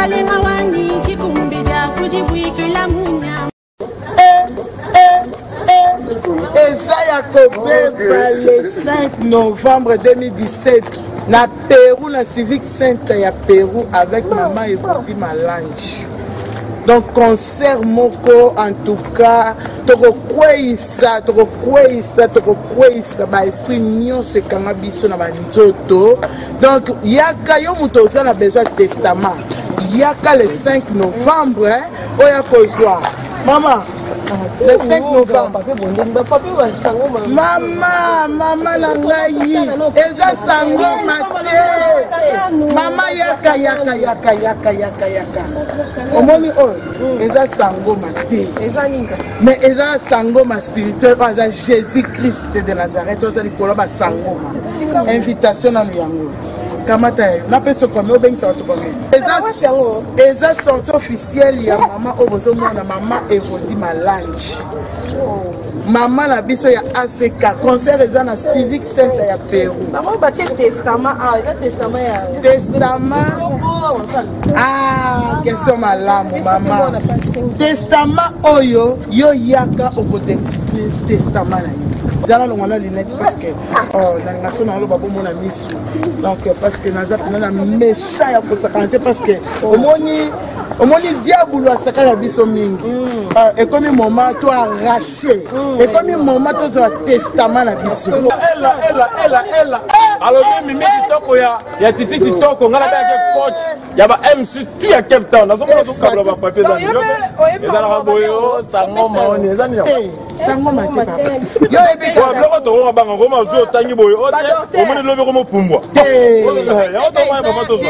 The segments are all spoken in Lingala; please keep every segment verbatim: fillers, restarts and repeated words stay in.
Ezaya Kobeba le cinq novembre deux mille dix-sept na Pérou, na Civic Center ya Pérou avec maman Evodi Malange. Donc concert moko en tout cas toko kweisa toko kweisa toko kweisa ba esprit nyonso ekanga biso na banzoto. Donc yaka yo muto oza na besoin de testament yaka le cinq novembre hein? Oya kozwa maman le cinq novembre. Maman, maman nangayi, eza sango mate. Maman yaka yaka yaka yaka yaka yaka. Omoni oh, eza sango mate. Mais eza sango ma spirituel, eza Jésus Christ de Nazareth, eza likolo ba sango ma. Invitation na yango. Kamata na peso comme obeng sa otokome. Eza eza sortie officielle ya maman obozo mona maman Evodi Malange. Maman la biso ya A C K concert eza na Civic Center ya Pérou. Maman ba testament ah, eza testament ya testament. Ah, question malamu maman. Testament oyo yo yaka okote testament na yo. Zala longala lunette parce que oh la nation na lo babo mona misu. Donc parce que naza na méchant ya ko sakante parce que omoni omoni diable a sakala biso mingi. Et comme moment to arraché. Et comme moment to zo testament na biso. Elle elle elle elle. Alors mimi kitoko ya ya titi kitoko ngala ba coach ya ba M C tu ya Cape Town. Nazo mona to kabla ba papier za. Ezala boyo sango maoni ezani. Sango mate papa. Yo ebi kwa bloko to ko banga ko mazo tangi boyo ote omoni lobe ko mo pumbwa. Ya to ma mama to zo.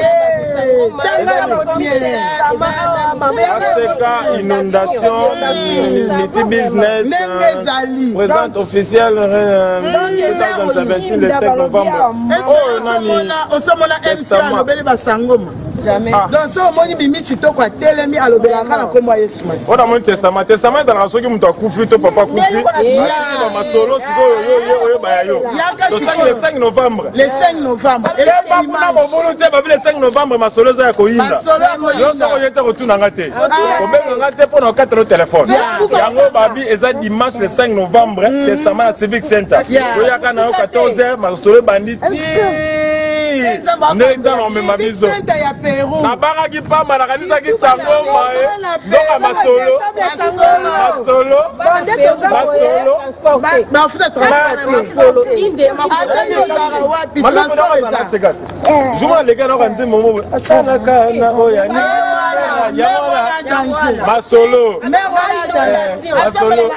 A C K inondation multi business présente officielle deux mille vingt-huit le cinq novembre. Oh nani osomona M C alobeli basangoma. Jamais. Dans ce moment ni mimi chitoko atelemi alobela kana kombo Yesu Masi. On a mon testament testament dans la soki muto akufi to papa kufi. Ya masolo siko yo yo yo ba yo. Le cinq novembre. Le cinq novembre. Et pas pour la volonté ba le cinq novembre masolo za ko yinda. Masolo ko yinda. Yo so yete ko tuna ngate. Ko be ngate pour nos quatre téléphones. Yango babi eza dimanche le cinq novembre testament à Civic Center. Yo ya kana quatorze heures masolo banditi. Nenda no mema bizo. Na banga ki pamba na kanisa ki sango mae. Ndoka masolo. Masolo. Masolo. Ba futa transport. Inde atani ozara wapi transport eza. Juma les gars na kanzi momo. Asana kana oya ni. Yamala danger. Masolo. Masolo.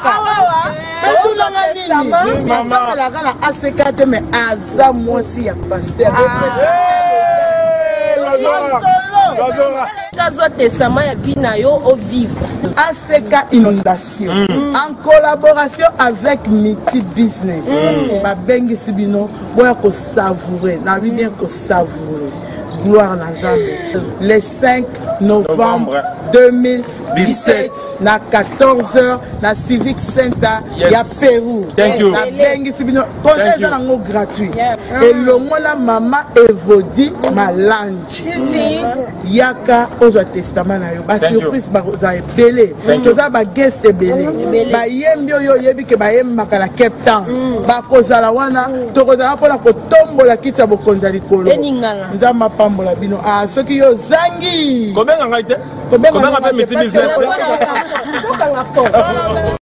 Maman la kana A C K te mais aza moi si ya pasteur. Testament ya Binayo au vivre. A C K inondation mm. En collaboration avec Multi Business. Mm. Ba bengi sibino boya ko savourer na bi bien ko savourer. Gloire na Nzambe. Le cinq novembre deux mille dix-sept na quatorze heures na Civic Center yes. Ya Pérou. Thank you. Na bengi sibino concert za nango gratuit. Et le mona maman Evodi Malange. Si si. Yaka ozo testament na yo. Ba surprise ba za ebele. Toza ba guest ebele. Ba yembi yo yebi ke ba yem makala Cape Town. Ba kozala wana to kozala pona ko tombola kitsa bokonza likolo. Nzamba pambola bino. Ah soki yo zangi. Combien ngaite? Combien ngaite multi business?